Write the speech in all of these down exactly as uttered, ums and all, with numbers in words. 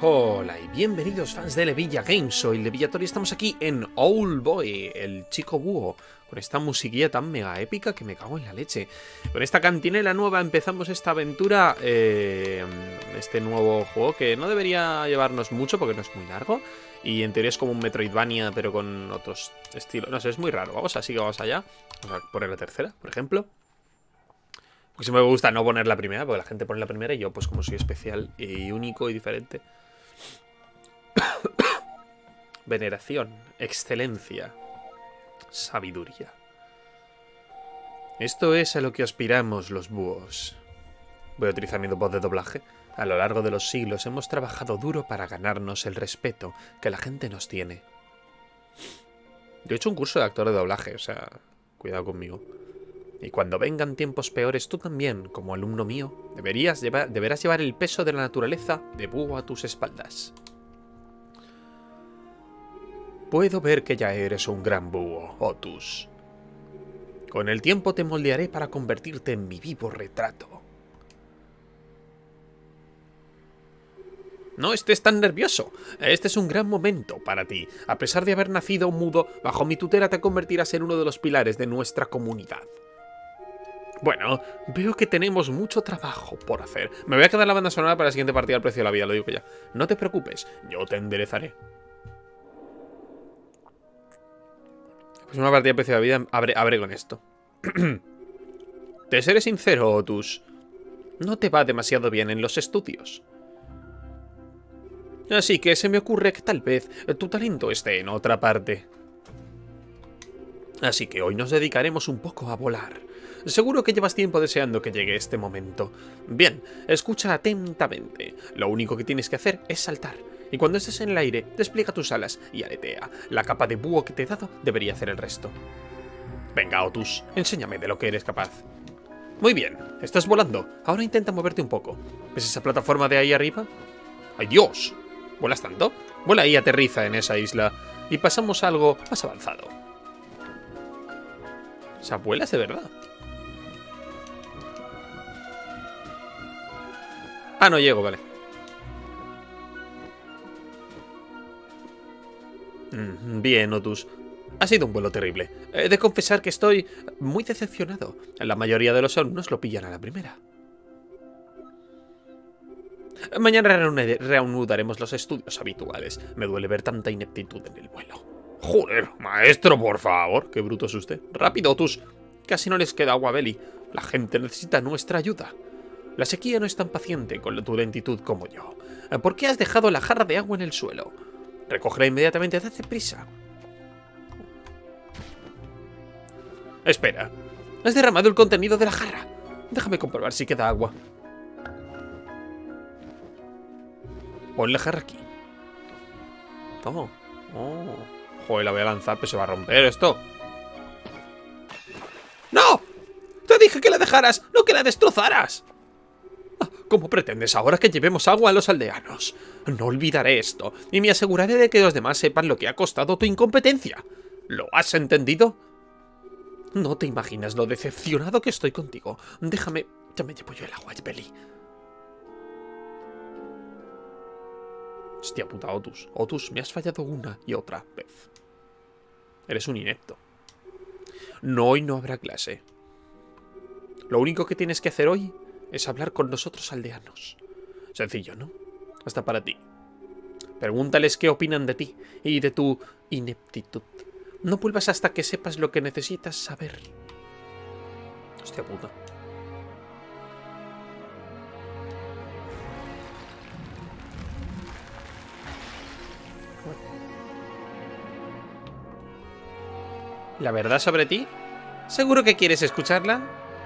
Hola y bienvenidos fans de Levilla Games, soy Levillator y estamos aquí en Owlboy, el chico búho, con esta musiquilla tan mega épica que me cago en la leche. Con esta cantinela nueva empezamos esta aventura, eh, este nuevo juego que no debería llevarnos mucho porque no es muy largo. Y en teoría es como un Metroidvania pero con otros estilos, no sé, es muy raro. Vamos así que vamos allá, vamos a poner la tercera, por ejemplo. Porque siempre me gusta no poner la primera, porque la gente pone la primera y yo pues como soy especial y único y diferente. Veneración, excelencia, sabiduría. Esto es a lo que aspiramos los búhos. Voy a utilizar mi voz de doblaje. A lo largo de los siglos hemos trabajado duro para ganarnos el respeto que la gente nos tiene. Yo he hecho un curso de actor de doblaje, o sea, cuidado conmigo. Y cuando vengan tiempos peores, tú también, como alumno mío, deberías llevar, deberás llevar el peso de la naturaleza de búho a tus espaldas. Puedo ver que ya eres un gran búho, Otus. Con el tiempo te moldearé para convertirte en mi vivo retrato. No estés tan nervioso. Este es un gran momento para ti. A pesar de haber nacido mudo, bajo mi tutela te convertirás en uno de los pilares de nuestra comunidad. Bueno, veo que tenemos mucho trabajo por hacer. Me voy a quedar la banda sonora para la siguiente partida al precio de la vida, lo digo ya. No te preocupes, yo te enderezaré. Pues una partida al precio de la vida, abre, abre con esto. Te seré sincero, Otus. No te va demasiado bien en los estudios. Así que se me ocurre que tal vez tu talento esté en otra parte. Así que hoy nos dedicaremos un poco a volar. Seguro que llevas tiempo deseando que llegue este momento. Bien, escucha atentamente. Lo único que tienes que hacer es saltar. Y cuando estés en el aire, despliega tus alas y aletea. La capa de búho que te he dado debería hacer el resto. Venga, Otus, enséñame de lo que eres capaz. Muy bien, estás volando. Ahora intenta moverte un poco. ¿Ves esa plataforma de ahí arriba? ¡Ay, Dios! ¿Vuelas tanto? Vuela y aterriza en esa isla. Y pasamos a algo más avanzado. O sea, vuelas de verdad. Ah, no llego, vale. Mm, bien, Otus. Ha sido un vuelo terrible. He de confesar que estoy muy decepcionado. La mayoría de los alumnos lo pillan a la primera. Mañana reanudaremos los estudios habituales. Me duele ver tanta ineptitud en el vuelo. Joder, maestro, por favor. Qué bruto es usted. Rápido, Otus. Casi no les queda agua a Belly. La gente necesita nuestra ayuda. La sequía no es tan paciente con tu lentitud como yo. ¿Por qué has dejado la jarra de agua en el suelo? Recógela inmediatamente, date prisa. Espera, has derramado el contenido de la jarra. Déjame comprobar si queda agua. Pon la jarra aquí. Oh, oh. Joder, la voy a lanzar, pero se va a romper esto. ¡No! Te dije que la dejaras, no que la destrozaras. ¿Cómo pretendes ahora que llevemos agua a los aldeanos? No olvidaré esto, y me aseguraré de que los demás sepan lo que ha costado tu incompetencia. ¿Lo has entendido? No te imaginas lo decepcionado que estoy contigo. Déjame... Ya me llevo yo el agua, Belly. Hostia puta, Otus. Otus, me has fallado una y otra vez. Eres un inepto. No, hoy no habrá clase. Lo único que tienes que hacer hoy es hablar con nosotros aldeanos. Sencillo, ¿no? Hasta para ti. Pregúntales qué opinan de ti y de tu ineptitud. No vuelvas hasta que sepas lo que necesitas saber. Hostia puta. ¿La verdad sobre ti? ¿Seguro que quieres escucharla?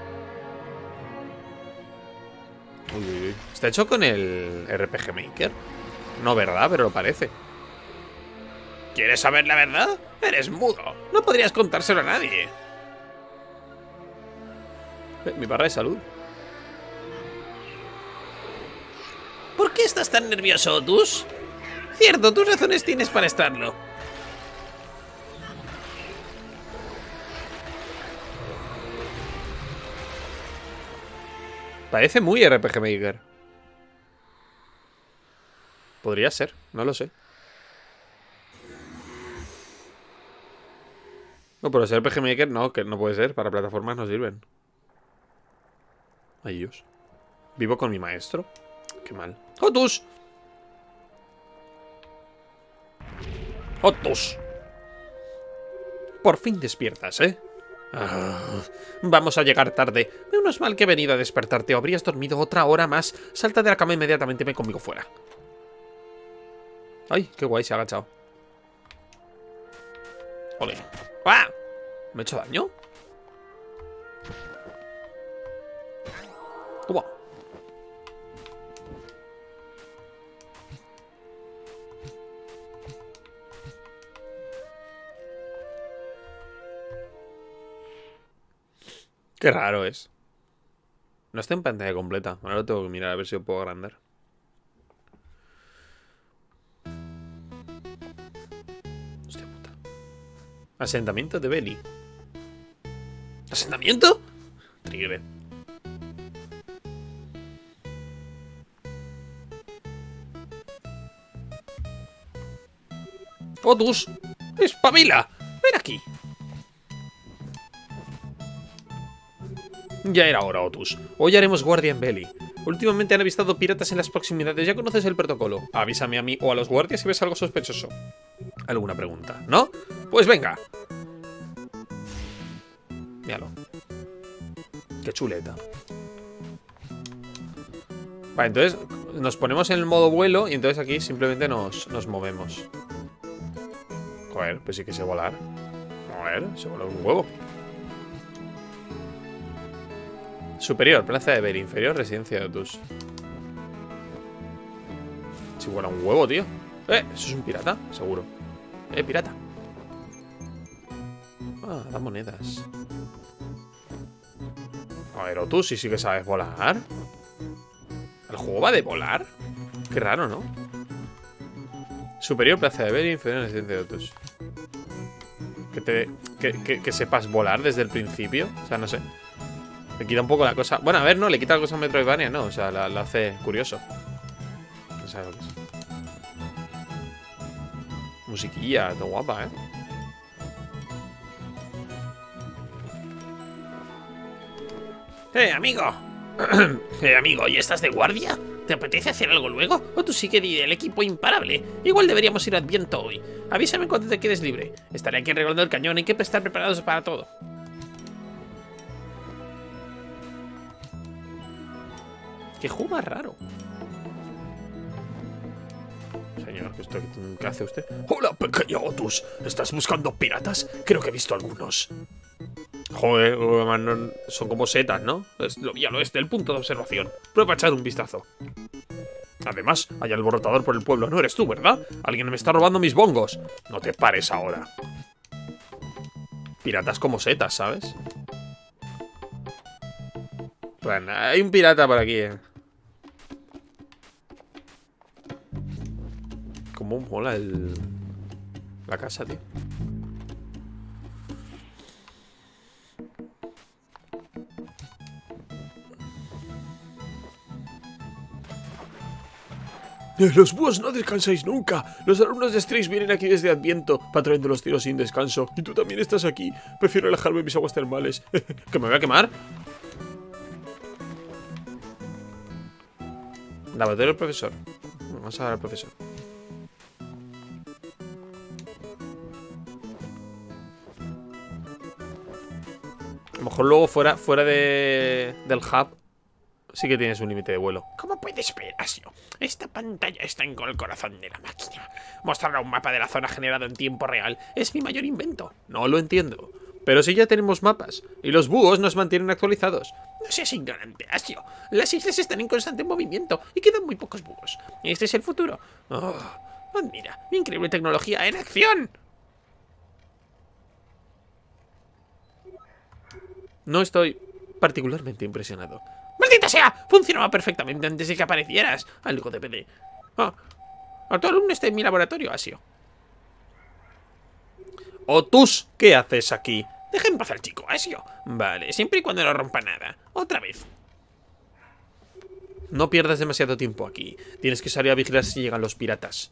Uy, uy, uy. ¿Está hecho con el R P G Maker? No, ¿verdad? Pero lo parece. ¿Quieres saber la verdad? Eres mudo. No podrías contárselo a nadie. Eh, mi barra de salud. ¿Por qué estás tan nervioso, Otus? Cierto, tus razones tienes para estarlo. Parece muy R P G Maker. Podría ser, no lo sé. No, pero ser R P G Maker no, que no puede ser. Para plataformas no sirven. Ay, Dios. Vivo con mi maestro. Qué mal. ¡Otus! ¡Otus! Por fin despiertas, ¿eh? Ah, vamos a llegar tarde. Menos mal que he venido a despertarte. O habrías dormido otra hora más. Salta de la cama inmediatamente y ven conmigo fuera. Ay, qué guay, se ha agachado. Ole. ¡Ah! ¿Me he hecho daño? Toma. Qué raro es. No está en pantalla completa. Ahora lo tengo que mirar a ver si lo puedo agrandar. Hostia puta. Asentamiento de Belly. ¿Asentamiento? Trigger. ¡Otus! ¡Espabila! ¡Ven aquí! Ya era hora, Otus. Hoy haremos guardia en Belly. Últimamente han avistado piratas en las proximidades. Ya conoces el protocolo. Avísame a mí o a los guardias si ves algo sospechoso. ¿Alguna pregunta? ¿No? Pues venga. Míralo. Qué chuleta. Vale, entonces nos ponemos en el modo vuelo y entonces aquí simplemente nos, nos movemos. Joder, pues sí que sé volar. A ver, se vuela un huevo. Superior, plaza de Belly. Inferior, residencia de Otus. Si vuela un huevo, tío. Eh, ¿eso es un pirata? Seguro. Eh, pirata. Ah, da monedas. A ver, Otus, si sí que sabes volar. ¿El juego va de volar? Qué raro, ¿no? Superior, plaza de Belly. Inferior, residencia de Otus. Que, te, que, que, que sepas volar desde el principio. O sea, no sé. Le quita un poco la cosa. Bueno, a ver, no, le quita la cosa a Metroidvania, no. O sea, la, la hace curioso. No sé lo que es. Musiquilla, todo guapa, ¿eh? ¡Eh, amigo! ¡Eh, amigo! ¿Y estás de guardia? ¿Te apetece hacer algo luego? ¿O tú sí que di el equipo imparable? Igual deberíamos ir a Adviento hoy. Avísame cuando te quedes libre. Estaré aquí arreglando el cañón. Hay que estar preparados para todo. Qué juego más raro. Señor, ¿esto qué hace usted? Hola, pequeño Otus. ¿Estás buscando piratas? Creo que he visto algunos. Joder, son como setas, ¿no? Es, ya lo es del punto de observación. Prueba a echar un vistazo. Además, hay alborotador por el pueblo. No eres tú, ¿verdad? Alguien me está robando mis bongos. No te pares ahora. Piratas como setas, ¿sabes? Bueno, hay un pirata por aquí, eh. Cómo mola el... la casa, tío. Los búhos no descansáis nunca. Los alumnos de Strix vienen aquí desde Adviento, patrullando los tiros sin descanso. Y tú también estás aquí. Prefiero relajarme en mis aguas termales. ¿Que me voy a quemar? Laboratorio del profesor. Vamos a ver al profesor. A lo mejor luego fuera, fuera de, del hub sí que tienes un límite de vuelo. ¿Cómo puedes ver, Asio? Esta pantalla está en el corazón de la máquina. Mostrará un mapa de la zona generado en tiempo real. Es mi mayor invento. No lo entiendo. Pero si ya tenemos mapas. Y los búhos nos mantienen actualizados. No seas ignorante, Asio. Las islas están en constante movimiento y quedan muy pocos búhos. Este es el futuro. Oh, admira, mi increíble tecnología en acción. No estoy particularmente impresionado. ¡Maldita sea! Funcionaba perfectamente antes de que aparecieras. Algo de P D. Ah, a tu alumno está en mi laboratorio, Asio. Otus, ¿qué haces aquí? Deja en paz al chico, Asio. Vale, siempre y cuando no rompa nada. Otra vez. No pierdas demasiado tiempo aquí. Tienes que salir a vigilar si llegan los piratas.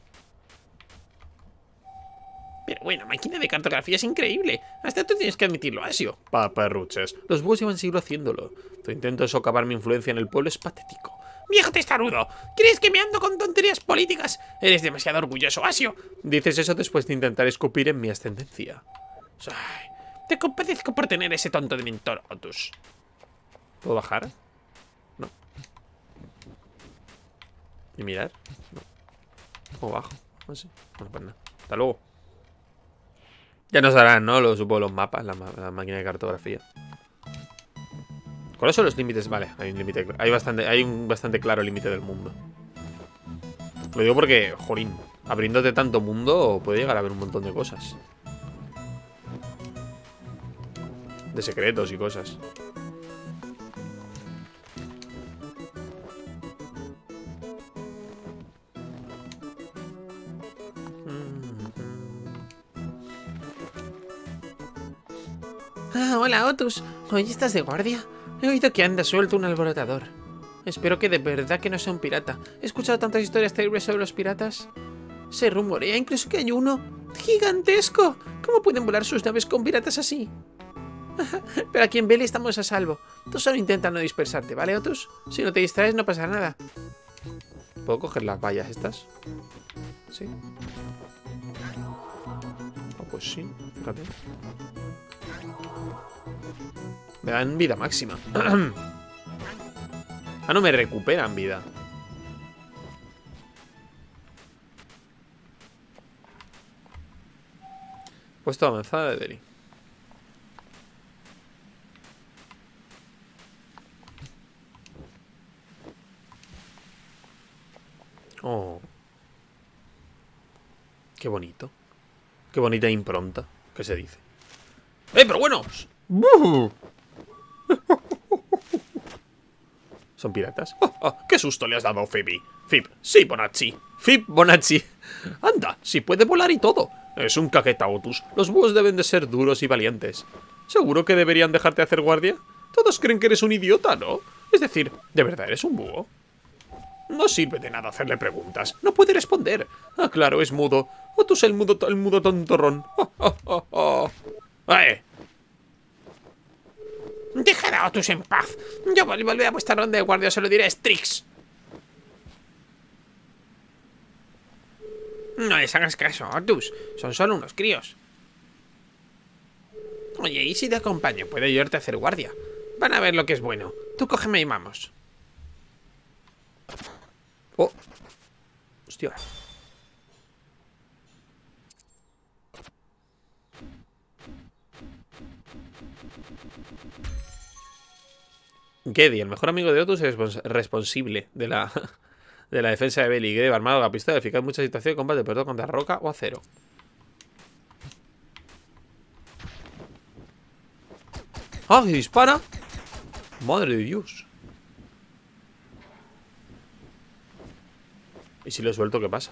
Pero bueno, máquina de cartografía es increíble. Hasta tú tienes que admitirlo, Asio. Paparruchas. Los búhos llevan siglos haciéndolo. Tu intento de socavar mi influencia en el pueblo es patético. ¡Viejo testarudo! ¿Crees que me ando con tonterías políticas? Eres demasiado orgulloso, Asio. Dices eso después de intentar escupir en mi ascendencia. Ay, te compadezco por tener ese tonto de mentor, Otus. ¿Puedo bajar? No. ¿Y mirar? No. ¿Cómo bajo? No sé. Bueno, pues nada. Hasta luego. Ya nos harán, ¿no? Lo supongo los mapas, la, la máquina de cartografía. ¿Cuáles son los límites? Vale, hay un límite. Hay bastante, hay un bastante claro límite del mundo. Lo digo porque, jorín, abriéndote tanto mundo puede llegar a haber un montón de cosas. De secretos y cosas. Ah, hola, Otus. ¿Hoy estás de guardia? He oído que anda suelto un alborotador. Espero que de verdad que no sea un pirata. He escuchado tantas historias terribles sobre los piratas. Se rumorea incluso que hay uno gigantesco. ¿Cómo pueden volar sus naves con piratas así? Pero aquí en Beli estamos a salvo. Tú solo intenta no dispersarte, ¿vale, Otus? Si no te distraes no pasa nada. ¿Puedo coger las vallas estas? Sí. Oh, pues sí, fíjate. Me dan vida máxima. Ah, no, me recuperan vida. Puesto avanzada de Beli. Oh. Qué bonito. Qué bonita impronta. ¿Qué se dice? ¡Eh, pero buenos! ¡Buh! ¿Son piratas? Oh, oh, ¡qué susto le has dado, Phoebe! Fib, sí, Bonacci. Fib, Bonacci. Anda, si puede volar y todo. Es un caqueta, Otus. Los búhos deben de ser duros y valientes. ¿Seguro que deberían dejarte hacer guardia? Todos creen que eres un idiota, ¿no? Es decir, ¿de verdad eres un búho? No sirve de nada hacerle preguntas. No puede responder. Ah, claro, es mudo. Otus el mudo, el mudo tontorrón. Oh, oh, oh, oh. ¡Eh! Dejad a Otus en paz. Yo volveré a vuestra ronda de guardia, se lo diré a Strix. No les hagas caso, Otus. Son solo unos críos. Oye, ¿y si te acompaño? Puedo ayudarte a hacer guardia. Van a ver lo que es bueno. Tú cógeme y vamos. Oh. Hostia. Geddy, el mejor amigo de Otus, es respons responsable de la, de la defensa de Beli. Geddy, armado con la pistola, eficaz en muchas situaciones de combate, pero todo contra roca o acero. ¡Ah, que dispara! ¡Madre de Dios! ¿Y si lo suelto, qué pasa?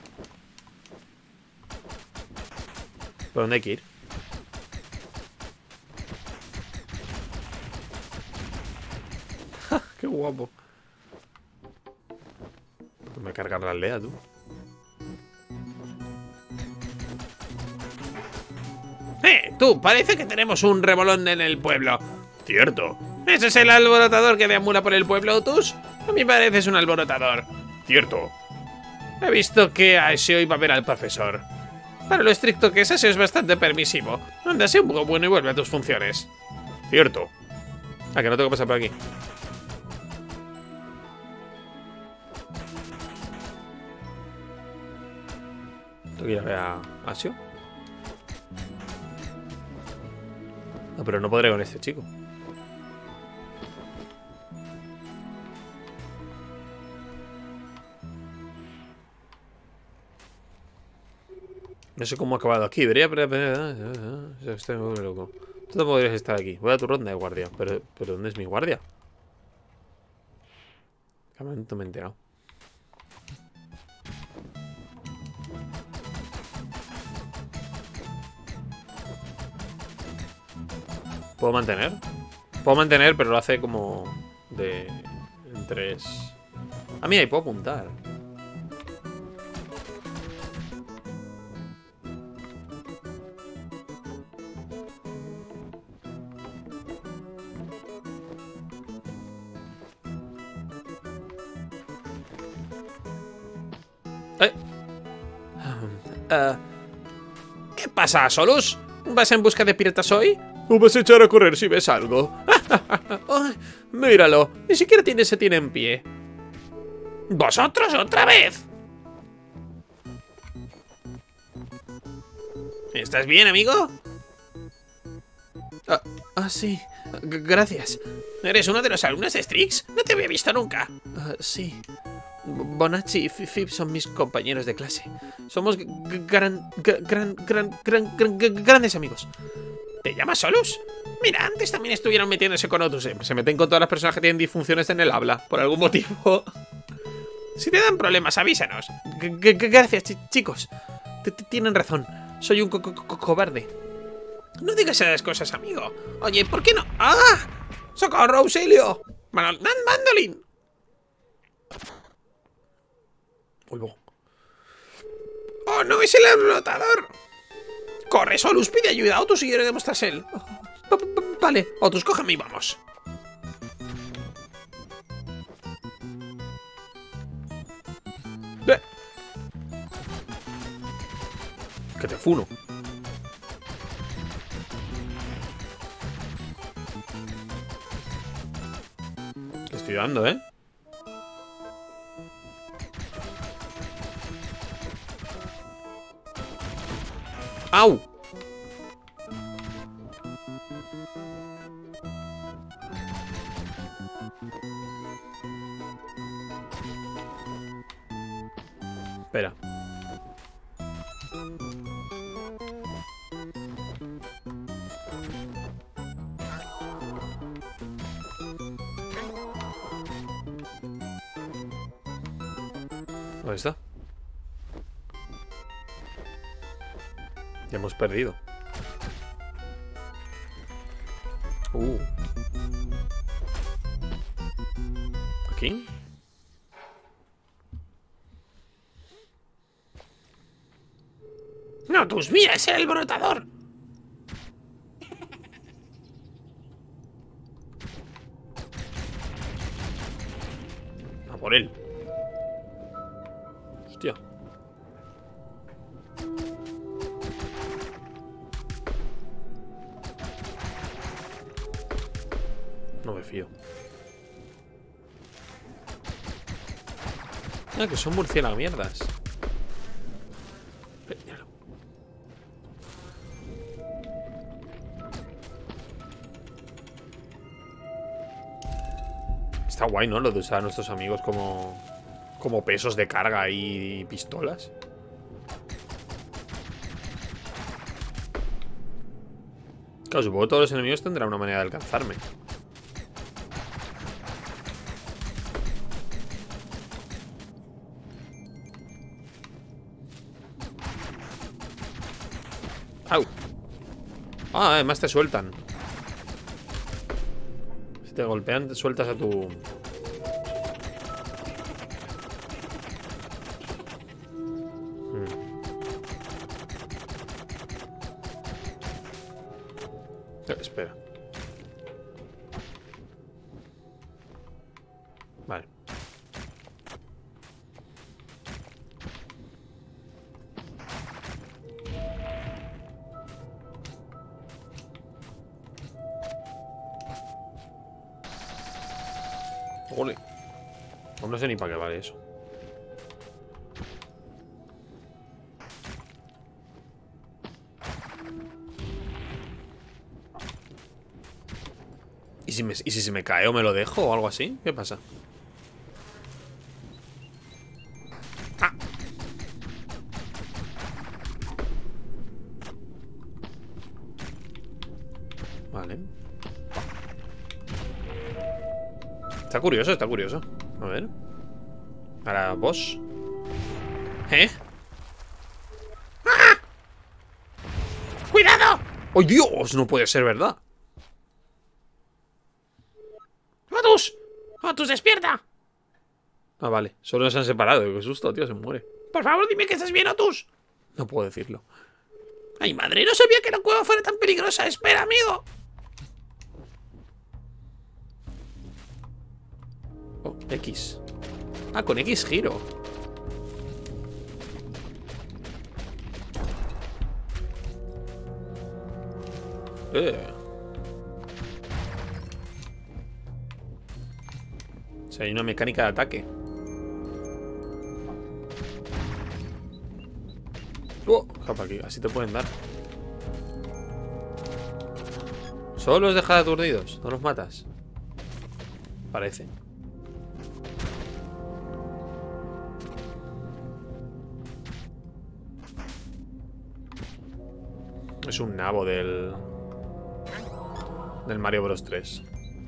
¿Por dónde hay que ir? ¡Qué guapo! Pues me cargan la aldea, tú. ¡Eh! Tú, parece que tenemos un revolón en el pueblo. Cierto. ¿Ese es el alborotador que deambula por el pueblo, Otus? A mí pareces un alborotador. Cierto. He visto que Asio iba a ver al profesor. Para lo estricto que es, Asio es bastante permisivo. Anda, sé un poco bueno y vuelve a tus funciones. Cierto. Ah, que no tengo que pasar por aquí. Tengo que ir a ver a Asio. No, pero no podré con este chico. No sé cómo ha acabado aquí. Debería... Estoy muy loco. Tú no podrías estar aquí. Voy a tu ronda de guardia. Pero, pero ¿dónde es mi guardia? Que me he enterado. ¿Puedo mantener? Puedo mantener, pero lo hace como de... en tres... Ah, mira, y puedo apuntar. Eh. Uh, ¿Qué pasa, Solus? ¿Vas en busca de piratas hoy? ¿O vas a echar a correr si ves algo? Oh, míralo, ni siquiera tiene ese tiene en pie. ¿Vosotros otra vez? ¿Estás bien, amigo? Ah, ah sí. G gracias. ¿Eres uno de los alumnos de Strix? No te había visto nunca. Uh, sí. Bonacci y Fib son mis compañeros de clase. Somos gran, gran, gran, gran, gran, gran, grandes amigos. ¿Te llamas Solus? Mira, antes también estuvieron metiéndose con otros. Se meten con todas las personas que tienen disfunciones en el habla, por algún motivo. Si te dan problemas, avísanos. G Gracias, ch chicos. T -t Tienen razón. Soy un co co co cobarde. No digas esas cosas, amigo. Oye, ¿por qué no? ¡Ah! ¡Socorro, auxilio! ¡Man ¡Mandolin! Uy, ¡oh, no! ¡Es el explotador! ¡Corre, Solus! ¡Pide ayuda! Otus y yo iremos tras él. Oh, vale, Otus, cógeme y vamos. ¡Eh! ¡Que te funo! Le estoy dando, ¿eh? ¡Au! Espera. ¿Dónde está? Ya hemos perdido. Uh. ¿Aquí? No, tus mira, es el alborotador. A por él. Hostia. No me fío. Ah, que son murciélagos mierdas. Eh, míralo. Está guay, ¿no? Lo de usar a nuestros amigos como Como pesos de carga y pistolas. Claro, supongo que todos los enemigos tendrán una manera de alcanzarme. ¡Au! Ah, además te sueltan. Si te golpean, te sueltas a tu... Hmm. Eh, espera. Vale. Ole. No sé ni para qué vale eso. ¿Y si, me, ¿Y si se me cae o me lo dejo o algo así? ¿Qué pasa? ¡Ah! Vale. Está curioso, está curioso. A ver. Ahora vos. ¿Eh? ¡Ah! ¡Cuidado! ¡Oh, Dios! No puede ser verdad. ¡Otus! ¡Otus, despierta! Ah, vale. Solo se han separado. Qué susto, tío. Se muere. Por favor, dime que estás bien, Otus. No puedo decirlo. Ay, madre, no sabía que la cueva fuera tan peligrosa. Espera, amigo. Oh, X. Ah, con X giro. Eh. O sea, hay una mecánica de ataque. Oh, japa aquí, así te pueden dar. Solo los dejas aturdidos, no los matas. Parece. Es un nabo del... del Mario Bros tres.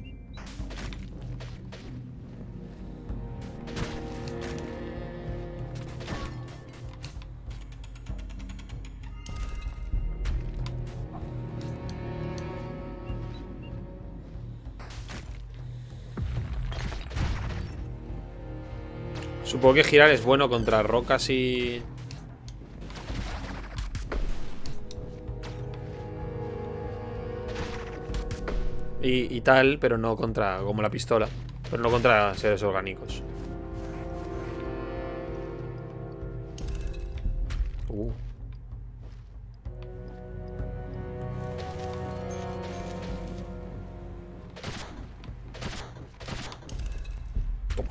Supongo que girar es bueno contra rocas y... Y, y tal, pero no contra... como la pistola. Pero no contra seres orgánicos. Uh. Toma.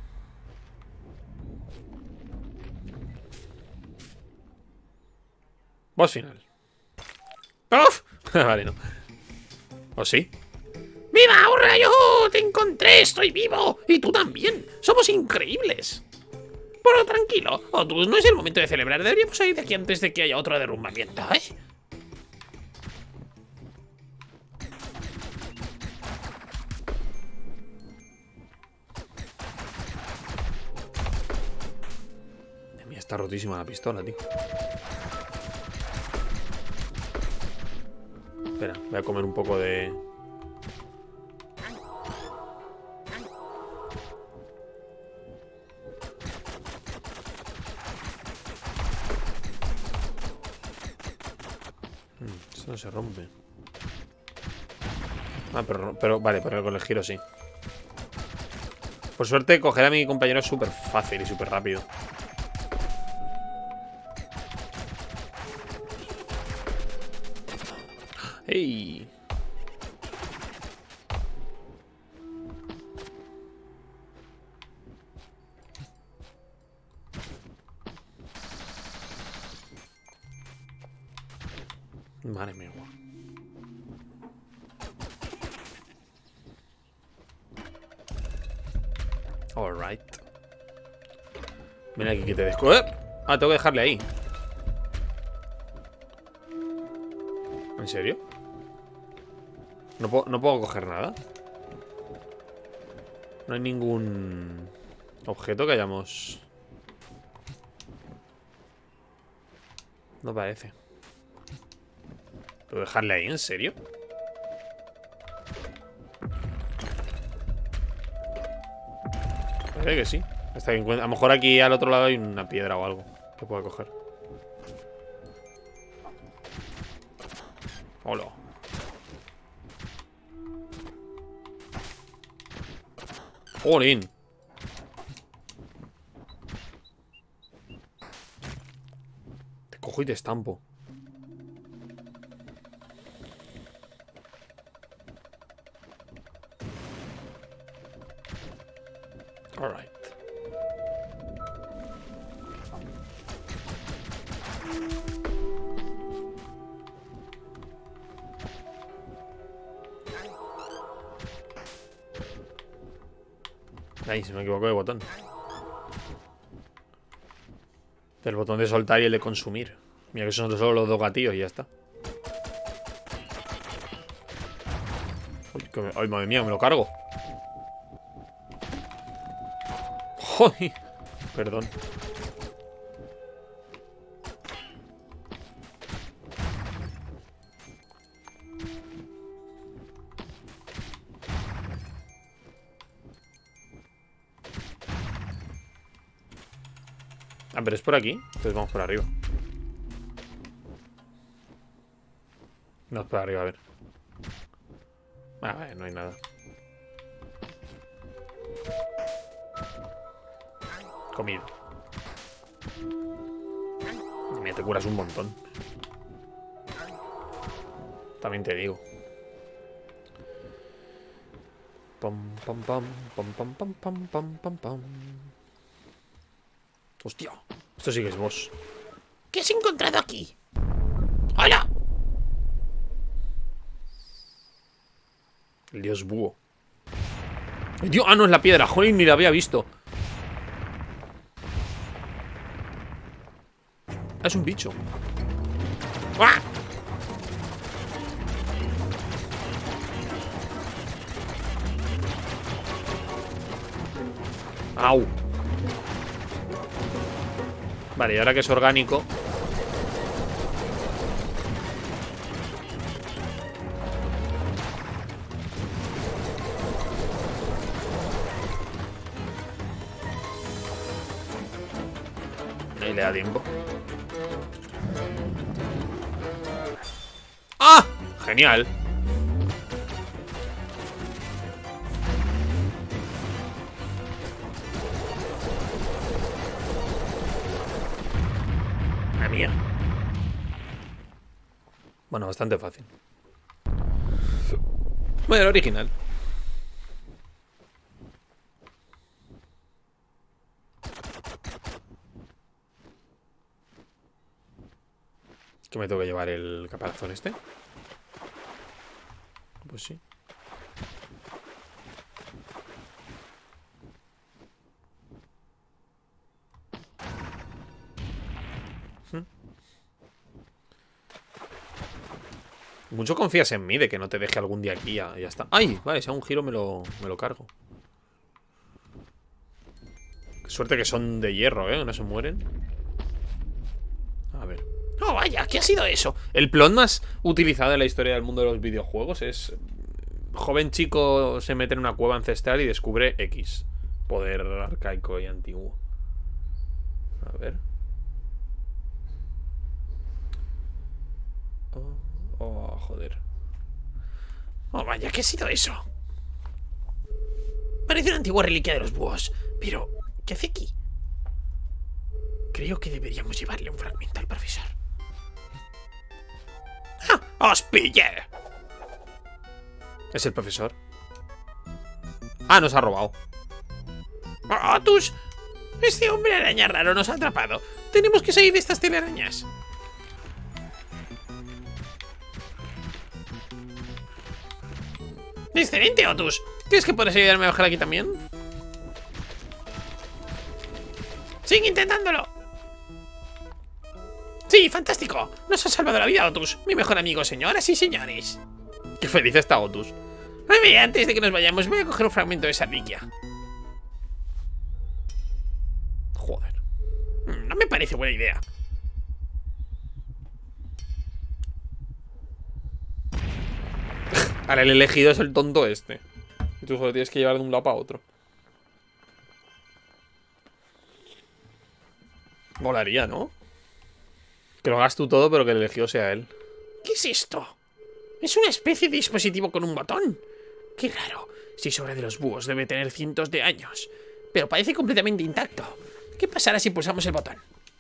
Boss final. ¡Uf! Vale, no. ¿O sí? ¡Viva, hurra, yo! ¡Te encontré! ¡Estoy vivo! ¡Y tú también! ¡Somos increíbles! Pero tranquilo, Otus, no es el momento de celebrar. Deberíamos salir de aquí antes de que haya otro derrumbamiento, ¿eh? Mira, está rotísima la pistola, tío. Espera, voy a comer un poco de... Eso no se rompe. Ah, pero, pero vale, pero con el giro sí. Por suerte, coger a mi compañero es súper fácil y súper rápido. ¡Ey! Madre mía. Alright. Mira aquí que te desco... ¡Eh! Ah, tengo que dejarle ahí. ¿En serio? ¿No puedo, no puedo coger nada? No hay ningún objeto que hayamos... No parece. ¿Puedo dejarle ahí? ¿En serio? Parece que sí. Hasta que encuentre... A lo mejor aquí al otro lado hay una piedra o algo que pueda coger. Hola. ¡Jolín! Te cojo y te estampo. Alright. Ahí, se me equivocó de botón. El botón de soltar y el de consumir. Mira que son solo los dos gatillos y ya está. Uy, que me... Ay, madre mía, me lo cargo. Joder. Perdón. pero es por aquí. Entonces vamos por arriba. Vamos por arriba, a ver. Ah, vale, no hay nada. Comida. Me te curas un montón. También te digo. Pam, pam, pam, pam, pam, pam, pam, pam, pam, pam. Hostia, esto sí que es boss. ¿Qué has encontrado aquí? ¡Hola! El dios búho. El dios... Ah, no, es la piedra. Joder, ni la había visto. Ah, es un bicho. ¡Ah! Au. Vale, y ahora que es orgánico. Ahí le da tiempo. ¡Ah! Genial. La mía. Bueno, bastante fácil. Bueno, el original. ¿Que me tengo que llevar el caparazón este? Pues sí. Mucho confías en mí de que no te deje algún día aquí, ya, ya está. ¡Ay! Vale, si hago un giro me lo, me lo cargo. Qué suerte que son de hierro, ¿eh? No se mueren. A ver. ¡Oh, vaya! ¿Qué ha sido eso? El plot más utilizado en la historia del mundo de los videojuegos es... Joven chico se mete en una cueva ancestral y descubre X. Poder arcaico y antiguo. A ver. Oh, oh, joder. ¡Oh, vaya! ¿Qué ha sido eso? Parece una antigua reliquia de los búhos. Pero, ¿qué hace aquí? Creo que deberíamos llevarle un fragmento al profesor. ¡Ah! ¡Os pillé! ¿Es el profesor? Ah, nos ha robado. ¡Otus! Este hombre araña raro nos ha atrapado. Tenemos que salir de estas telarañas. ¡Excelente, Otus! ¿Crees que podrás ayudarme a bajar aquí también? ¡Sigue intentándolo! ¡Sí, fantástico! Nos ha salvado la vida, Otus, mi mejor amigo, señoras y señores. ¡Qué feliz está Otus! Oye, antes de que nos vayamos, voy a coger un fragmento de esa reliquia. Joder. No me parece buena idea. Ahora el elegido es el tonto este. Y tú solo tienes que llevar de un lado para otro. Molaría, ¿no? Que lo hagas tú todo, pero que el elegido sea él. ¿Qué es esto? Es una especie de dispositivo con un botón. Qué raro. Si sobra de los búhos debe tener cientos de años. Pero parece completamente intacto. ¿Qué pasará si pulsamos el botón?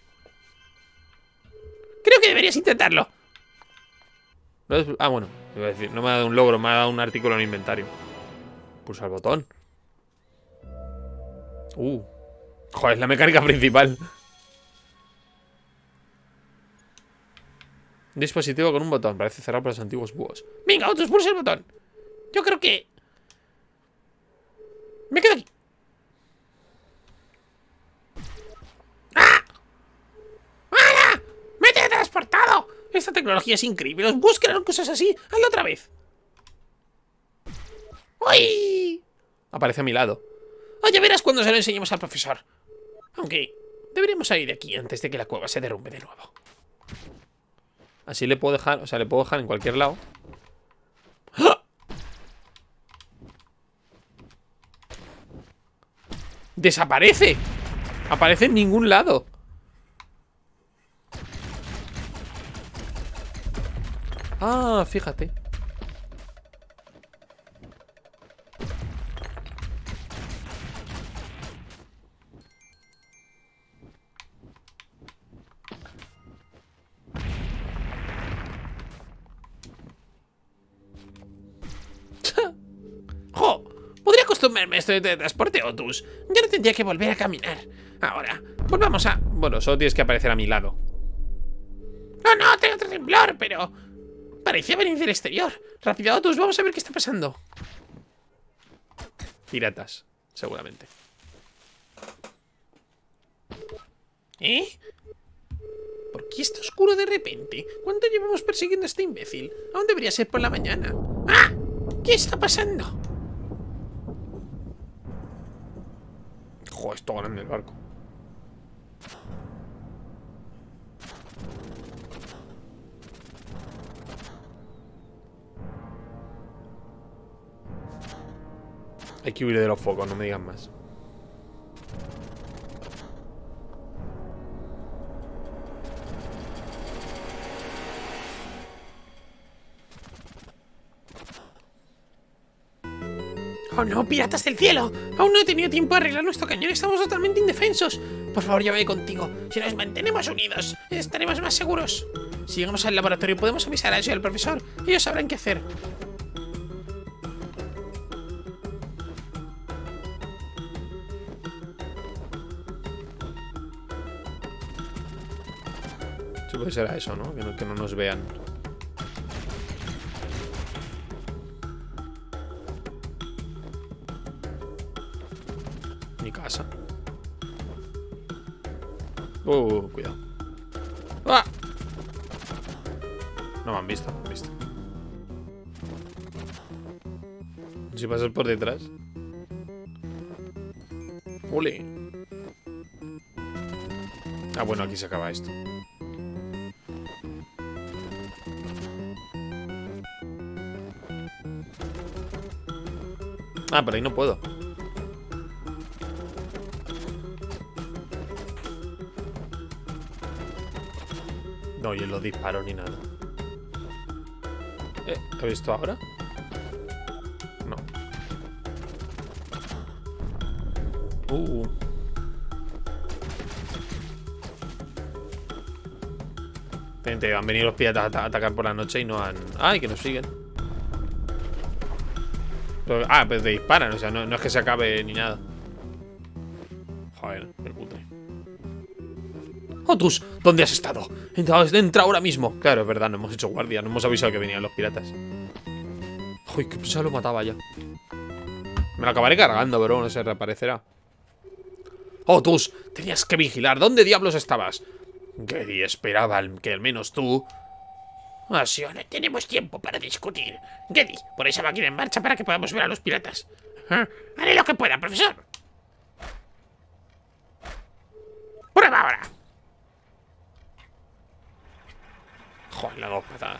Creo que deberías intentarlo. Ah, bueno, iba a decir, no me ha dado un logro, me ha dado un artículo en el inventario. Pulsa el botón. Uh. Joder, es la mecánica principal. Un dispositivo con un botón. Parece cerrado para los antiguos búhos. Venga, otros, pulsa el botón. Yo creo que... me quedo aquí. ¡Ah! ¡Hala! ¡Me he teletransportado! Esta tecnología es increíble. Los búhos crearon cosas así. Hazlo otra vez. ¡Uy! Aparece a mi lado. Oh, ya verás cuando se lo enseñemos al profesor. Aunque deberíamos salir de aquí antes de que la cueva se derrumbe de nuevo. Así le puedo dejar, o sea, le puedo dejar en cualquier lado. ¡Ah! ¡Desaparece! Aparece en ningún lado. Ah, fíjate. ¡Jo! Podría acostumbrarme a esto de transporte, Otus. Ya no tendría que volver a caminar. Ahora, volvamos a... Bueno, solo tienes que aparecer a mi lado. ¡Oh, no! Tengo otro temblor, pero... parecía venir del exterior. Rápido, Otus, vamos a ver qué está pasando. Piratas, seguramente. ¿Eh? ¿Por qué está oscuro de repente? ¿Cuánto llevamos persiguiendo a este imbécil? Aún debería ser por la mañana. ¡Ah! ¿Qué está pasando? Joder, es todo grande el barco. Hay que huir de los focos, no me digan más. ¡Oh no, piratas del cielo! Aún no he tenido tiempo de arreglar nuestro cañón. Estamos totalmente indefensos. Por favor, llévame contigo. Si nos mantenemos unidos, estaremos más seguros. Si llegamos al laboratorio, podemos avisar a eso y al profesor. Ellos sabrán qué hacer. Sí, pues será eso, ¿no? Que no, que no nos vean. Mi casa. Uh, cuidado. ¡Ah! No me han visto, no me han visto. Si pasas por detrás. ¡Ole! Ah, bueno, aquí se acaba esto. Ah, pero ahí no puedo. No oye los disparos ni nada. Eh, ¿he visto ahora? No. Uh. Gente, han venido los piratas a atacar por la noche y no han... ¡Ay, que nos siguen! Pero, ah, pues te disparan, o sea, no, no es que se acabe ni nada. Joder, qué cutre. Otus, ¿dónde has estado? Entra, entra ahora mismo. Claro, es verdad, no hemos hecho guardia, no hemos avisado que venían los piratas. Uy, que se lo mataba ya. Me lo acabaré cargando, pero no se reaparecerá. Otus, tenías que vigilar. ¿Dónde diablos estabas? Geddy esperaba que al menos tú... Así no tenemos tiempo para discutir. Geddy, pon esa máquina en marcha para que podamos ver a los piratas. ¿Eh? Haré lo que pueda, profesor. ¡Prueba ahora! Joder, las dos patadas.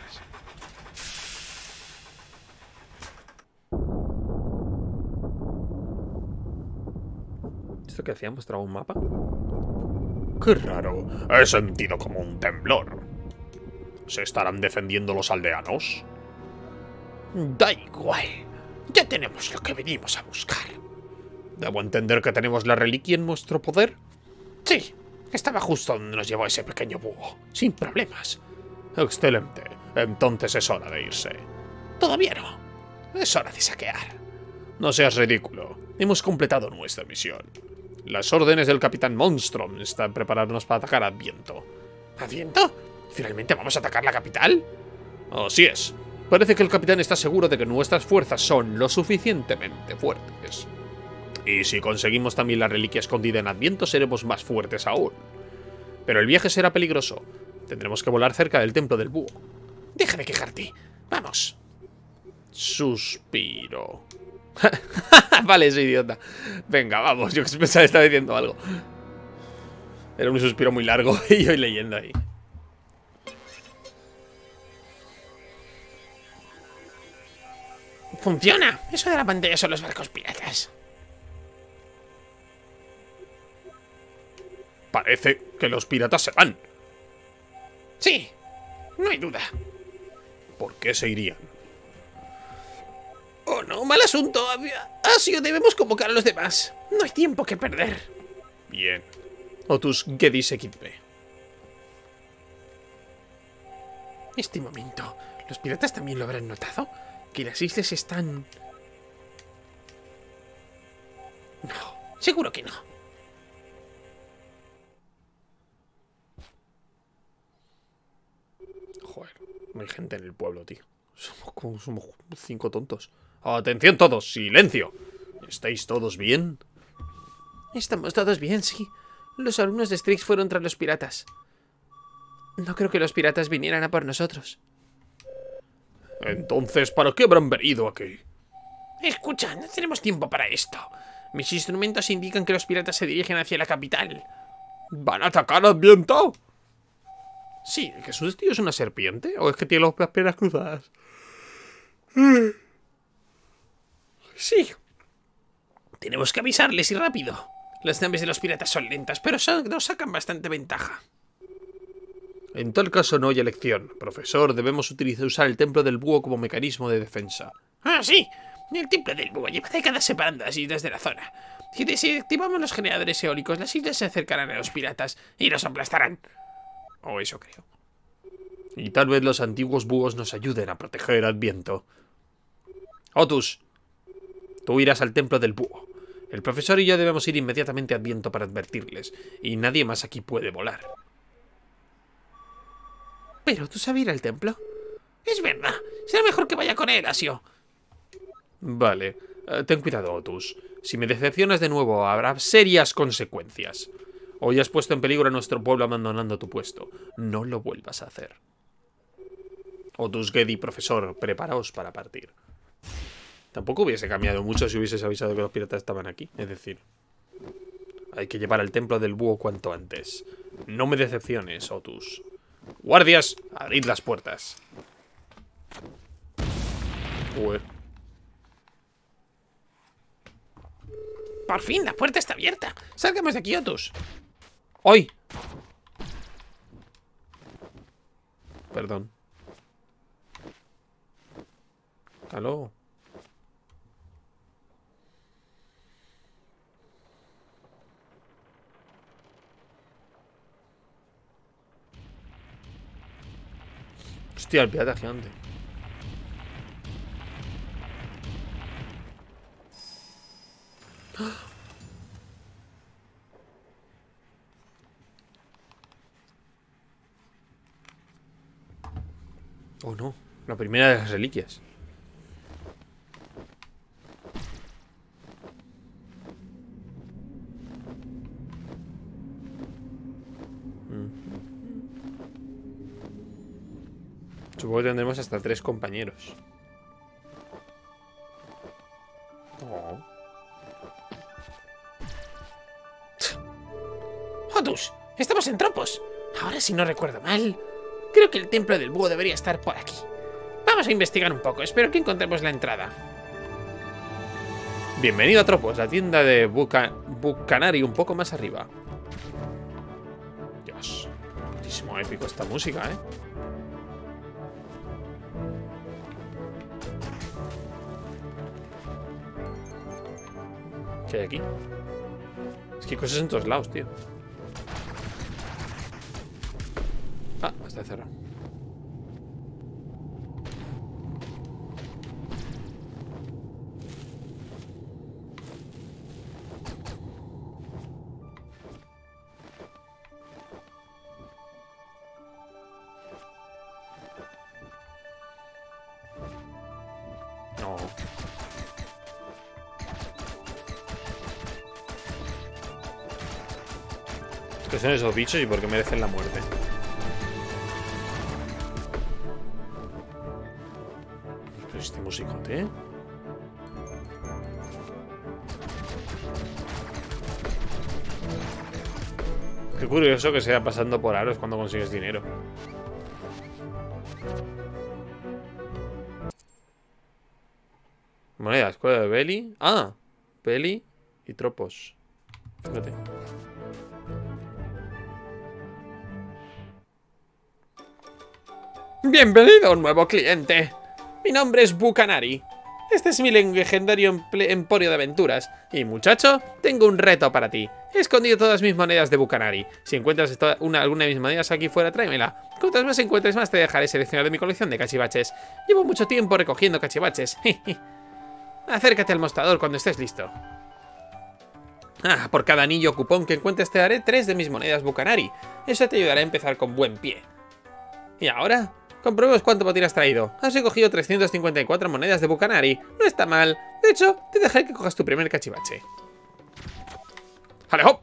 ¿Esto qué hacían? ¿Mostraba un mapa? Qué raro. He sentido como un temblor. ¿Se estarán defendiendo los aldeanos? Da igual. Ya tenemos lo que venimos a buscar. ¿Debo entender que tenemos la reliquia en nuestro poder? Sí, estaba justo donde nos llevó ese pequeño búho. Sin problemas. Excelente. Entonces es hora de irse. Todavía no. Es hora de saquear. No seas ridículo. Hemos completado nuestra misión. Las órdenes del Capitán Monstrom están preparados para atacar a Adviento. ¿Adviento? ¿Finalmente vamos a atacar la capital? Así es. Parece que el capitán está seguro de que nuestras fuerzas son lo suficientemente fuertes. Y si conseguimos también la reliquia escondida en Adviento, seremos más fuertes aún. Pero el viaje será peligroso. Tendremos que volar cerca del templo del búho. Deja de quejarte. Vamos. Suspiro. Vale, soy idiota. Venga, vamos. Yo pensaba que estaba diciendo algo. Era un suspiro muy largo y yo leyendo ahí. ¡Funciona! Eso de la pantalla son los barcos piratas. Parece que los piratas se van. Sí, no hay duda. ¿Por qué se irían? Oh no, mal asunto. Asio, debemos convocar a los demás. No hay tiempo que perder. Bien. Otus, Gedi, seguidme. Este momento, ¿los piratas también lo habrán notado? Que las islas están... No, seguro que no. Joder, no hay gente en el pueblo, tío. Somos como somos cinco tontos. ¡Atención todos! ¡Silencio! ¿Estáis todos bien? Estamos todos bien, sí. Los alumnos de Strix fueron tras los piratas. No creo que los piratas vinieran a por nosotros. Entonces, ¿para qué habrán venido aquí? Escucha, no tenemos tiempo para esto. Mis instrumentos indican que los piratas se dirigen hacia la capital. ¿Van a atacar a Adviento? Sí. ¿Que su tío es una serpiente? ¿O es que tiene las piernas cruzadas? Sí. Tenemos que avisarles y rápido. Las naves de los piratas son lentas, pero son, nos sacan bastante ventaja. En tal caso no hay elección. Profesor, debemos utilizar, usar el templo del búho como mecanismo de defensa. Ah, sí. El templo del búho lleva décadas separando las islas de la zona. Si desactivamos los generadores eólicos, las islas se acercarán a los piratas y los aplastarán. O eso creo. Y tal vez los antiguos búhos nos ayuden a proteger al viento. Otus, tú irás al templo del búho. El profesor y yo debemos ir inmediatamente al viento para advertirles. Y nadie más aquí puede volar. ¿Pero tú sabes ir al templo? Es verdad. Será mejor que vaya con él, Asio. Vale. Uh, ten cuidado, Otus. Si me decepcionas de nuevo, habrá serias consecuencias. Hoy has puesto en peligro a nuestro pueblo abandonando tu puesto. No lo vuelvas a hacer. Otus, Gedi, profesor, preparaos para partir. Tampoco hubiese cambiado mucho si hubieses avisado que los piratas estaban aquí. Es decir, hay que llevar al templo del búho cuanto antes. No me decepciones, Otus. ¡Guardias! ¡Abrid las puertas! Ué. Por fin, la puerta está abierta. Salgamos de aquí, Otus. ¡Ay! Perdón. ¿Aló? Hostia, el pirata gigante. Oh no, la primera de las reliquias. Supongo que tendremos hasta tres compañeros. Oh. Otus, estamos en Tropos. Ahora, si no recuerdo mal, creo que el templo del búho debería estar por aquí. Vamos a investigar un poco. Espero que encontremos la entrada. Bienvenido a Tropos, la tienda de Buca Bucanari, un poco más arriba. Dios, muchísimo épico esta música, ¿eh? ¿Qué hay aquí? Es que hay cosas en todos lados, tío. Ah, está cerrado. No. ¿Qué son esos bichos y por qué merecen la muerte? Pero este musicote, ¿eh? Qué curioso que sea pasando por aros cuando consigues dinero. Moneda, escuela de Beli. Ah, Beli y Tropos. Fíjate. Bienvenido, un nuevo cliente. Mi nombre es Bucanari. Este es mi legendario emporio de aventuras. Y muchacho, tengo un reto para ti. He escondido todas mis monedas de Bucanari. Si encuentras una, alguna de mis monedas aquí fuera, tráemela. Cuantas más encuentres, más te dejaré seleccionar de mi colección de cachivaches. Llevo mucho tiempo recogiendo cachivaches. Acércate al mostrador cuando estés listo. Ah, por cada anillo o cupón que encuentres te daré tres de mis monedas Bucanari. Eso te ayudará a empezar con buen pie. Y ahora, comprobemos cuánto botín has traído. Has recogido trescientas cincuenta y cuatro monedas de Bucanari. No está mal. De hecho, te dejaré que cojas tu primer cachivache. ¡Hale, hop!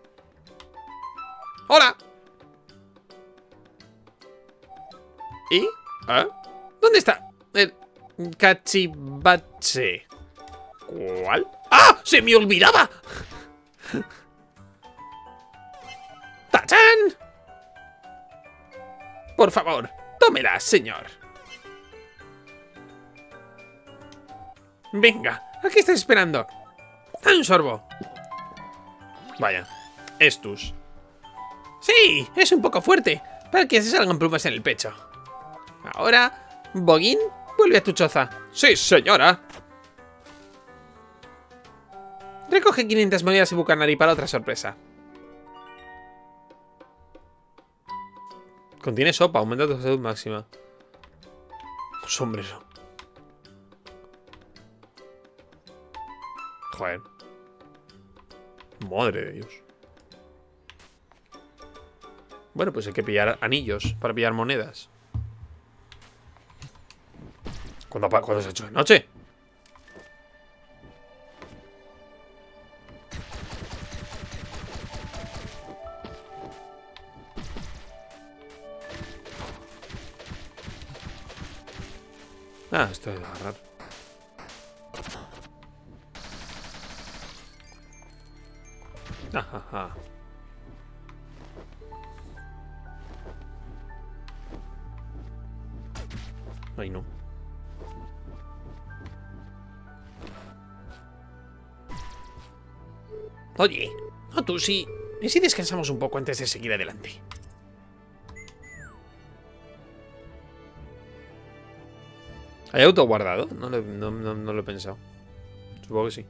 ¡Hola! ¿Y? ¿Eh? ¿Dónde está el cachivache? ¿Cuál? ¡Ah! ¡Se me olvidaba! ¡Tachán! Por favor, tómela, señor. Venga, ¿a qué estás esperando? ¡Dame un sorbo! Vaya, estus. Sí, es un poco fuerte, para que se salgan plumas en el pecho. Ahora, Boguín, vuelve a tu choza. Sí, señora. Recoge quinientas monedas de Bucanari para otra sorpresa. Contiene sopa, aumenta tu salud máxima. Un sombrero. Joder. Madre de Dios. Bueno, pues hay que pillar anillos para pillar monedas. ¿Cuándo, ¿cuándo se ha hecho de noche? Ah, esto es agarrar. Ajaja. Ay, no. Oye, o tú sí. ¿Y si descansamos un poco antes de seguir adelante? ¿Hay auto guardado? No lo, no, no, no lo he pensado. Supongo que sí.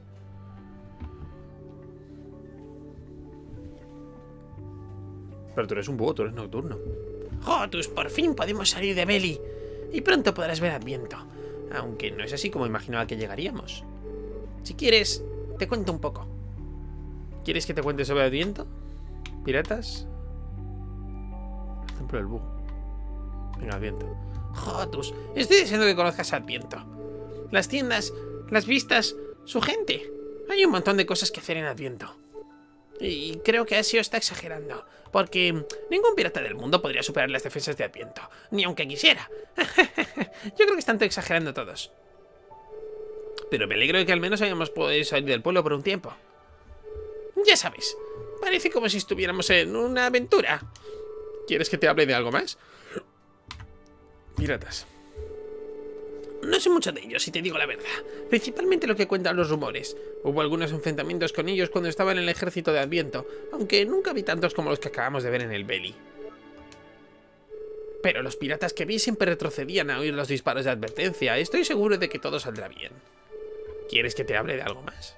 Pero tú eres un búho, tú eres nocturno. Jotus, por fin podemos salir de Beli. Y pronto podrás ver Adviento. Aunque no es así como imaginaba que llegaríamos. Si quieres, te cuento un poco. ¿Quieres que te cuente sobre Adviento? ¿Piratas? El templo del búho. Venga, Adviento. Jotus, estoy deseando que conozcas Adviento. Las tiendas, las vistas, su gente. Hay un montón de cosas que hacer en Adviento. Y creo que Asio está exagerando, porque ningún pirata del mundo podría superar las defensas de Adviento, ni aunque quisiera. Yo creo que están exagerando todos. Pero me alegro de que al menos hayamos podido salir del pueblo por un tiempo. Ya sabes, parece como si estuviéramos en una aventura. ¿Quieres que te hable de algo más? Piratas. No sé mucho de ellos, si te digo la verdad. Principalmente lo que cuentan los rumores. Hubo algunos enfrentamientos con ellos cuando estaba en el ejército de Adviento, aunque nunca vi tantos como los que acabamos de ver en el Beli. Pero los piratas que vi siempre retrocedían a oír los disparos de advertencia. Estoy seguro de que todo saldrá bien. ¿Quieres que te hable de algo más?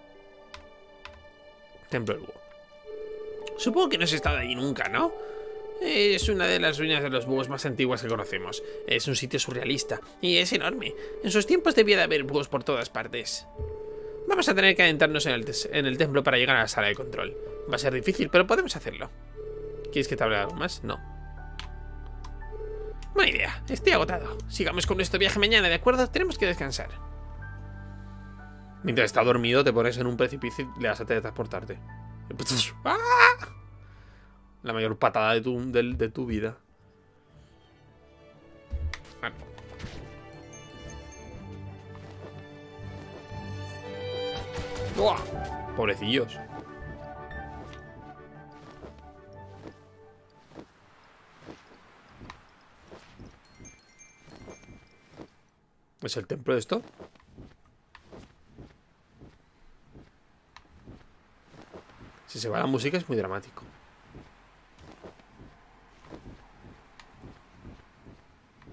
Templo del Búho. Supongo que no has estado allí nunca, ¿no? Es una de las ruinas de los búhos más antiguas que conocemos. Es un sitio surrealista y es enorme. En sus tiempos debía de haber búhos por todas partes. Vamos a tener que adentrarnos en el, en el templo para llegar a la sala de control. Va a ser difícil, pero podemos hacerlo. ¿Quieres que te hable de algo más? No. Buena idea. Estoy agotado. Sigamos con nuestro viaje mañana, ¿de acuerdo? Tenemos que descansar. Mientras está dormido te pones en un precipicio y le das a teletransportarte. ¡Ah! La mayor patada de tu, de, de tu vida. ¡Buah! Pobrecillos. ¿Es el templo de esto? Si se va la música es muy dramático.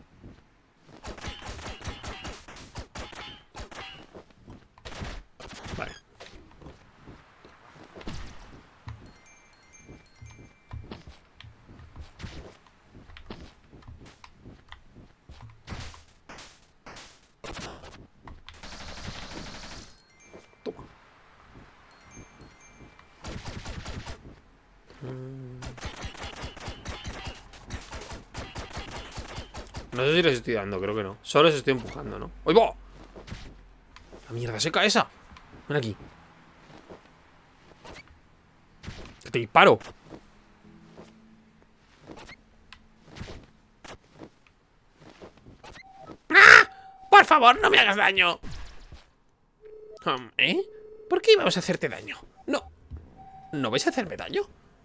No sé si les estoy dando, creo que no. Solo les estoy empujando, ¿no? ¡Oy, va! La mierda seca esa. Ven aquí. Que te disparo. ¡Ah! Por favor, no me hagas daño. Um, ¿Eh? ¿Por qué íbamos a hacerte daño? No. ¿No vais a hacerme daño?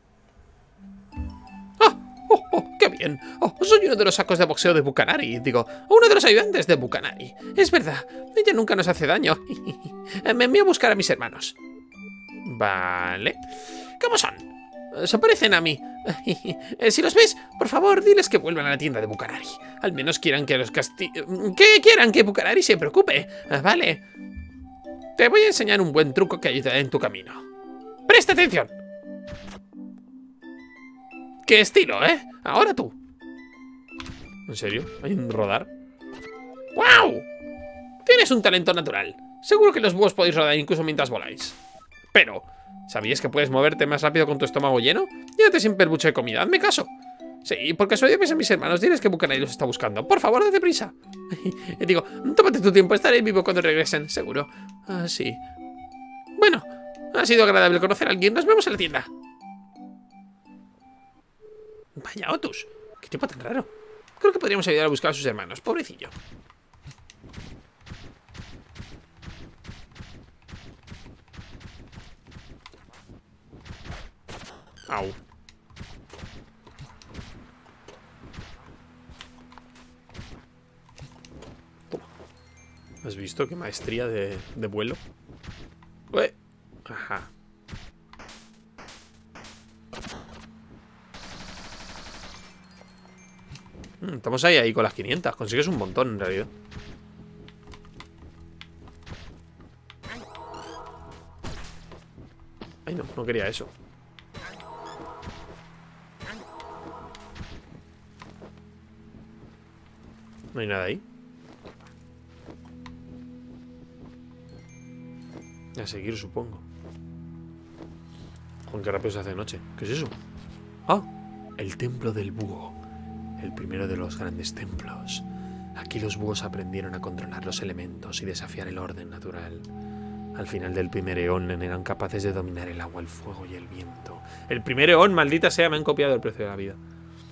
¡Ah! ¡Oh, oh! ¡Qué bien! Oh, soy uno de los sacos de boxeo de Bucanari. Digo, uno de los ayudantes de Bucanari. Es verdad, ella nunca nos hace daño. Me envío a buscar a mis hermanos. Vale. ¿Cómo son? Se parecen a mí. Si los ves, por favor, diles que vuelvan a la tienda de Bucanari. Al menos quieran que los casti... Que quieran que Bucanari se preocupe. Vale. Te voy a enseñar un buen truco que ayudará en tu camino. ¡Presta atención! ¡Qué estilo, eh! Ahora tú. ¿En serio? ¿Hay un rodar? ¡Wow! Tienes un talento natural. Seguro que los búhos podéis rodar incluso mientras voláis. Pero, ¿sabías que puedes moverte más rápido con tu estómago lleno? Llévate siempre el buche de comida, hazme caso. Sí, porque soy de mis hermanos, diles que Bucanari los está buscando. Por favor, date prisa. Digo, tómate tu tiempo, estaré vivo cuando regresen, seguro. Ah, sí. Bueno, ha sido agradable conocer a alguien. Nos vemos en la tienda. Vaya, Otus. Qué tipo tan raro. Creo que podríamos ayudar a buscar a sus hermanos. Pobrecillo. Au. Toma. ¿Has visto qué maestría de, de vuelo? Ué. Ajá. Estamos ahí, ahí con las quinientas. Consigues un montón, en realidad. Ay, no, no quería eso. No hay nada ahí. A seguir, supongo. Juan, qué rápido se hace de noche. ¿Qué es eso? Ah, el templo del búho. El primero de los grandes templos. Aquí los búhos aprendieron a controlar los elementos y desafiar el orden natural. Al final del primer eón eran capaces de dominar el agua, el fuego y el viento. El primer eón, maldita sea, me han copiado el precio de la vida.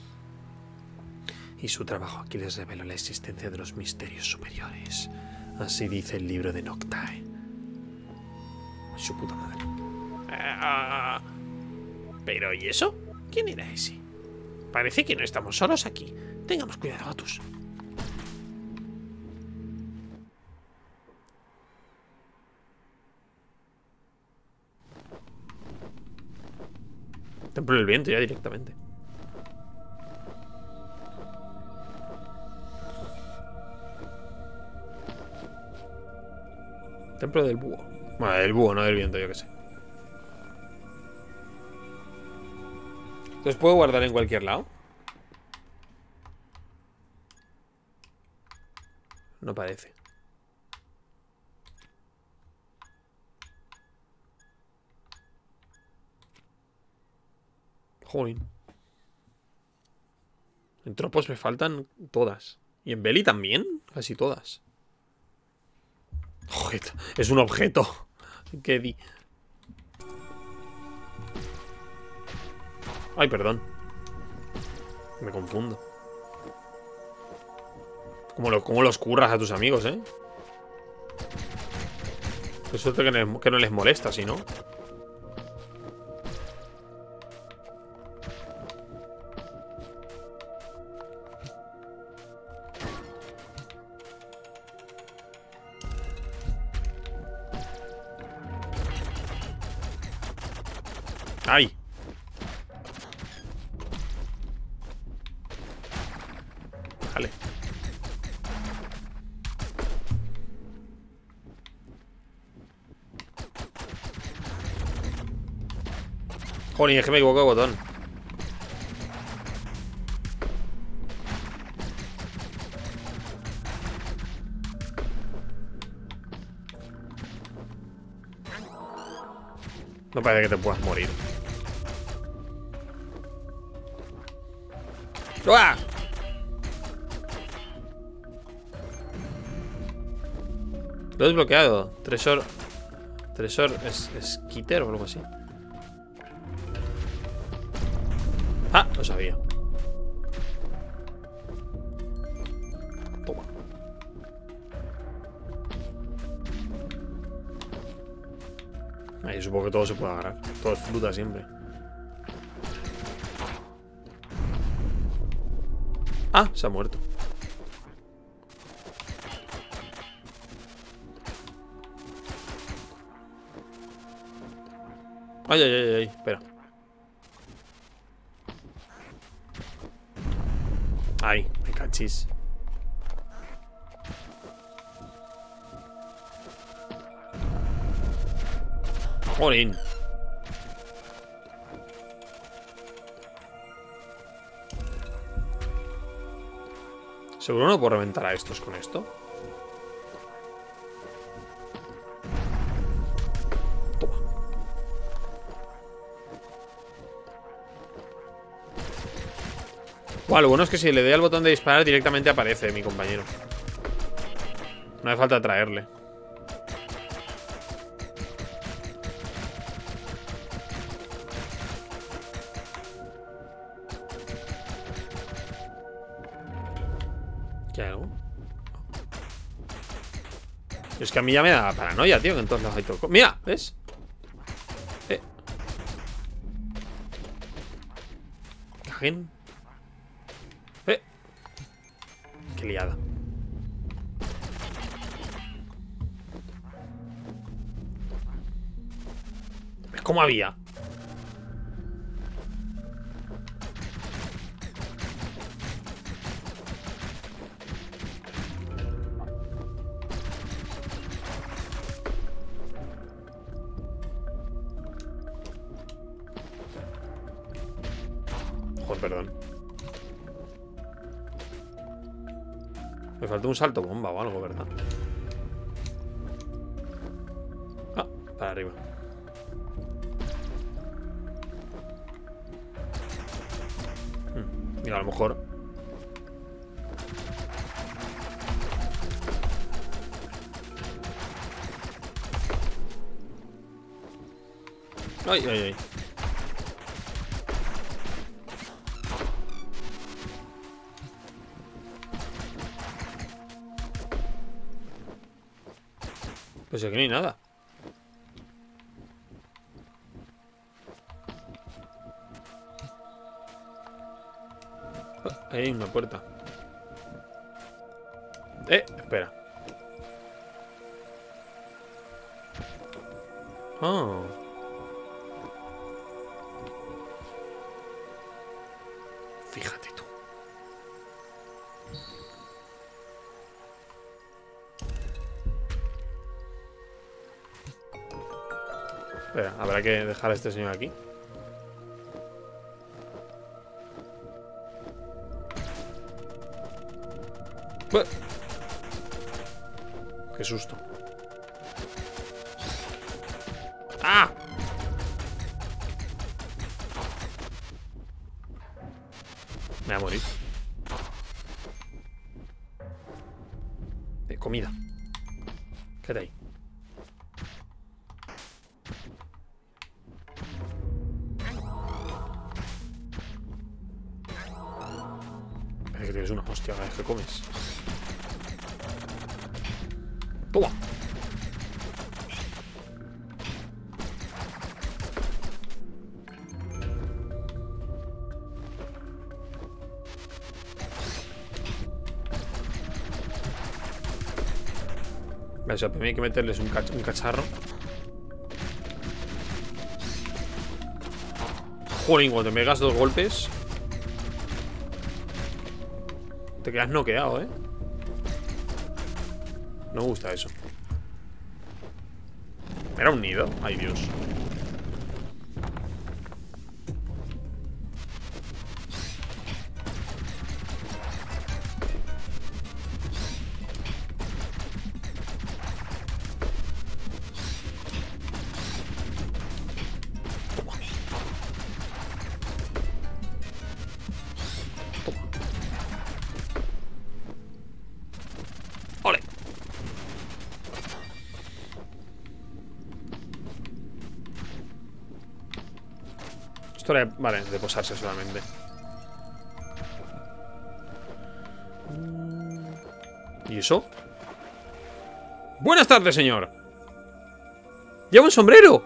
Y su trabajo aquí les reveló la existencia de los misterios superiores. Así dice el libro de Noctae. Su puta madre. Uh, ¿Pero y eso? ¿Quién era ese? Parece que no estamos solos aquí. Tengamos cuidado, Otus. Templo del viento ya directamente. Templo del búho. Bueno, del búho, no del viento, yo qué sé. ¿Los puedo guardar en cualquier lado? No parece. Joder. En tropos me faltan todas. Y en Belly también, casi todas. Joder, es un objeto. ¿Qué di? Ay, perdón. Me confundo. ¿Cómo, lo, cómo los curras a tus amigos, eh? Qué suerte que no, que no les molesta, si no. ¡Ay! Vale. Joder, es que me equivoco de botón. No parece que te puedas morir. ¡Uah! Lo he desbloqueado. Tresor. Tresor es, es Skitter o algo así. Ah, lo sabía. Toma. Ahí supongo que todo se puede agarrar. Todo es fruta siempre. Ah, se ha muerto. Ay, ay, ay, ay, espera. Ay, me cachis. Jolín. ¿Seguro no puedo reventar a estos con esto? Toma. Buah, lo bueno es que si le doy al botón de disparar directamente aparece mi compañero. No hace falta traerle. ¿Qué hay algo? Es que a mí ya me da paranoia, tío, que en todos lados hay todo. ¡Mira! ¿Ves? Eh. Cajín. Eh. Qué liada. ¿Ves cómo había? Joder, perdón. Me falta un salto bomba o algo, ¿verdad? Ah, para arriba. Hmm, mira, a lo mejor. Ay, ay, ay. Pues aquí no hay nada. Oh, ahí hay una puerta. Eh, espera. Oh. Fíjate tú. Espera, habrá que dejar a este señor aquí. ¡Buah! ¡Qué susto! ¡Ah! Me voy a morir. Eh, comida. Quédate ahí. Parece que tienes una hostia cada vez que comes. Toma. Vale, o sea, primero hay que meterles un, cach un cacharro. Joder, cuando te pegas dos golpes te quedas noqueado, ¿eh? No me gusta eso. ¿Era un nido? Ay, Dios. Esto era, vale, de posarse solamente. ¿Y eso? Buenas tardes, señor. ¡Lleva un sombrero!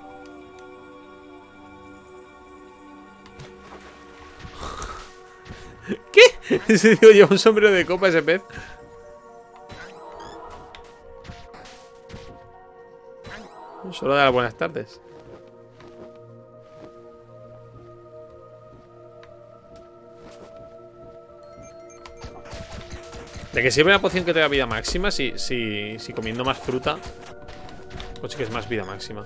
¿Qué? ¿En serio lleva un sombrero de copa ese pez? Solo da las buenas tardes. ¿De qué sirve la poción que te da vida máxima? Si, si, si comiendo más fruta, pues sí que es más vida máxima.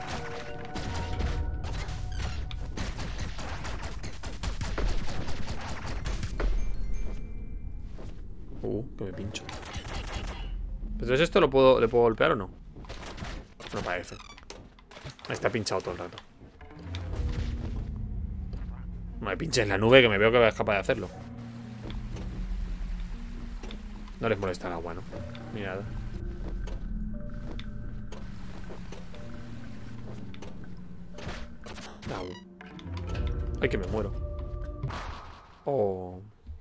Uh, que me pincho. Entonces esto lo puedo, ¿le puedo golpear o no? No parece. Está pinchado todo el rato. No me pinches en la nube, que me veo que es capaz de hacerlo. No les molesta el agua, ¿no? Mirad. Au. Ay, que me muero. Oh.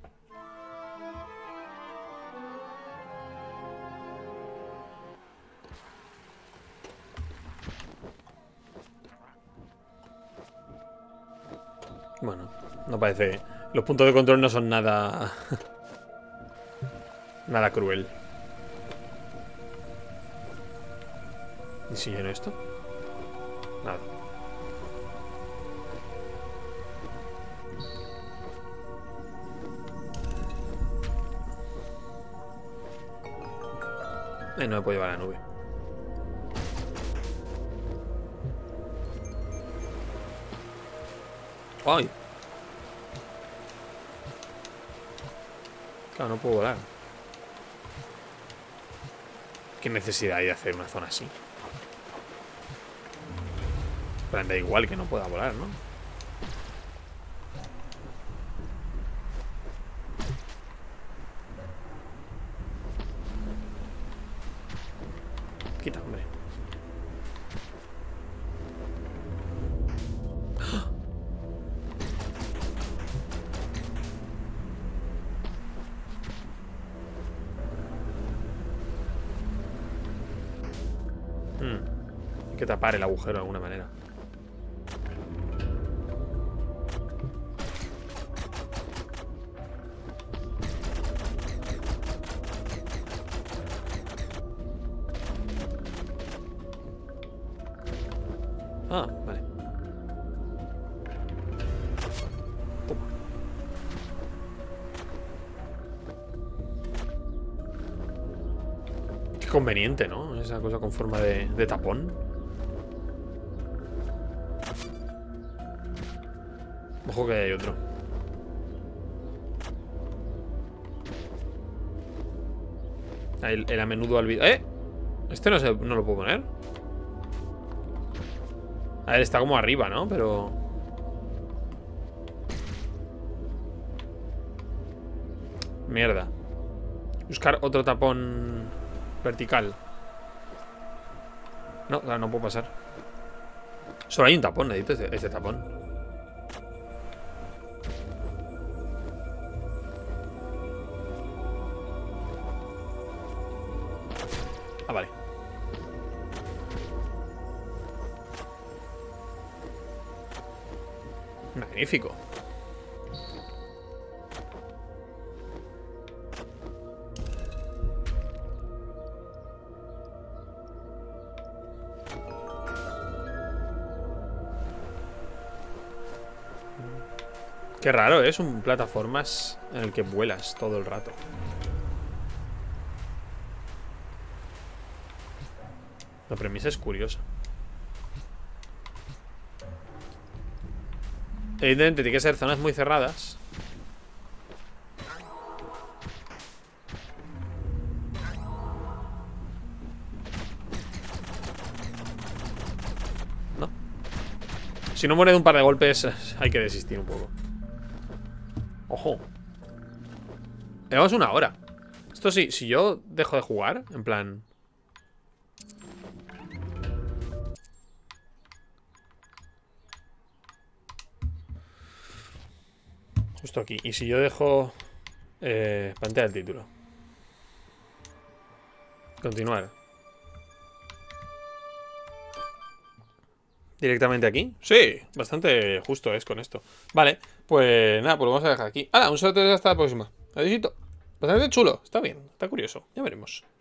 Bueno, no parece... Los puntos de control no son nada... nada cruel. ¿Y si lleno esto? Nada. Eh, no me puedo llevar a la nube. ¡Ay! Claro, no puedo volar. ¿Qué necesidad hay de hacer una zona así? Pero da igual que no pueda volar, ¿no? Quita, hombre. Hay que tapar el agujero de alguna manera. Ah, vale. Toma. Qué conveniente, ¿no? Esa cosa con forma de, de tapón. Ojo que hay otro. El, el a menudo olvido. ¡Eh! Este no, se, no lo puedo poner. A ver, está como arriba, ¿no? Pero... Mierda. Buscar otro tapón vertical. No, claro, no puedo pasar. Solo hay un tapón, necesito este, este tapón. Ah, vale. Magnífico. Qué raro, ¿eh? Es un plataformas en el que vuelas todo el rato. La premisa es curiosa. Evidentemente tiene que ser zonas muy cerradas. No. Si no muere de un par de golpes, hay que desistir un poco. Ojo. Llevamos una hora. Esto sí, si yo dejo de jugar, en plan... justo aquí. Y si yo dejo eh, pantalla del título. Continuar. ¿Directamente aquí? Sí, bastante justo es con esto. Vale, pues nada, pues lo vamos a dejar aquí. ¡Hala! Un saludo hasta la próxima. Adiósito. Bastante chulo, está bien, está curioso. Ya veremos.